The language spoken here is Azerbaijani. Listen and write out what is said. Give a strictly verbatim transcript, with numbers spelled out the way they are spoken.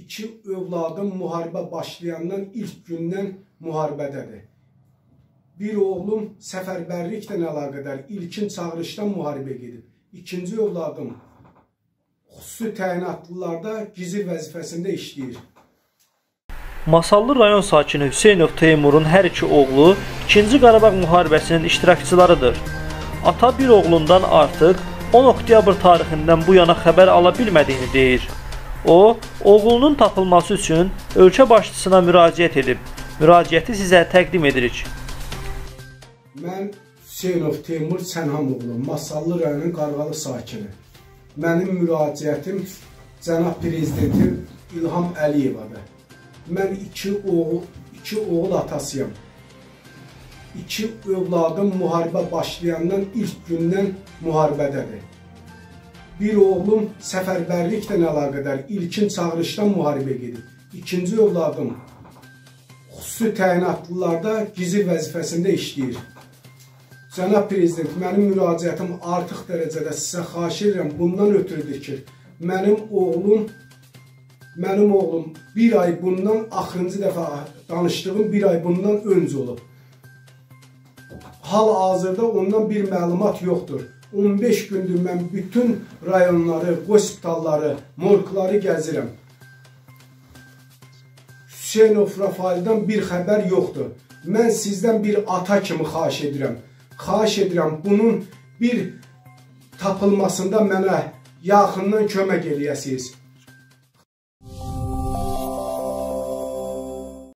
iki övladım müharibə başlayandan ilk gündən müharibədədir. Bir oğlum səfərbərliklə əlaqədar ilkin çağırışdan müharibə gedib. İkinci övladım xüsusi təyinatlılarda gizli vəzifəsində işləyir. Masallı rayon sakini Hüseynov Teymurun hər iki oğlu ikinci Qarabağ müharibəsinin iştirakçılarıdır. Ata bir oğlundan artıq on oktyabr tarixindən bu yana xəbər ala bilmədiyini deyir. O, oğlunun tapılması üçün ölkə başçısına müraciət edib. Müraciəti sizə təqdim edirik. Mən Hüseynov Teymur Sənhamoğlu, Masallı rayonunun Qarğalı sakini. Mənim müraciətim cənab prezidentin İlham Əliyevadır. Mən iki oğul, iki oğul atasıyam. İki övladım müharibə başlayandan ilk gündən müharibədədir. Bir oğlum səfərbərliklə əlaqədar ilkin çağırışdan müharibə gedib. İkinci övladım xüsusi təyinatlılarda gizli vəzifəsində işləyir. Cənab prezident, mənim müraciətim artıq dərəcədə sizə xahiş edirəm. Bundan ötürüdür ki, mənim oğlum Mənim oğlum bir ay bundan, axırıncı dəfə danışdığım bir ay bundan öncə olub. Hal-hazırda ondan bir məlumat yoxdur. on beş gündür mən bütün rayonları, hospitalları, morgları gəzirəm. Hüseynov Rafaildən bir xəbər yoxdur. Mən sizdən bir ata kimi xahiş edirəm. Xahiş edirəm, bunun bir tapılmasında mənə yaxından kömək eləyəsiniz.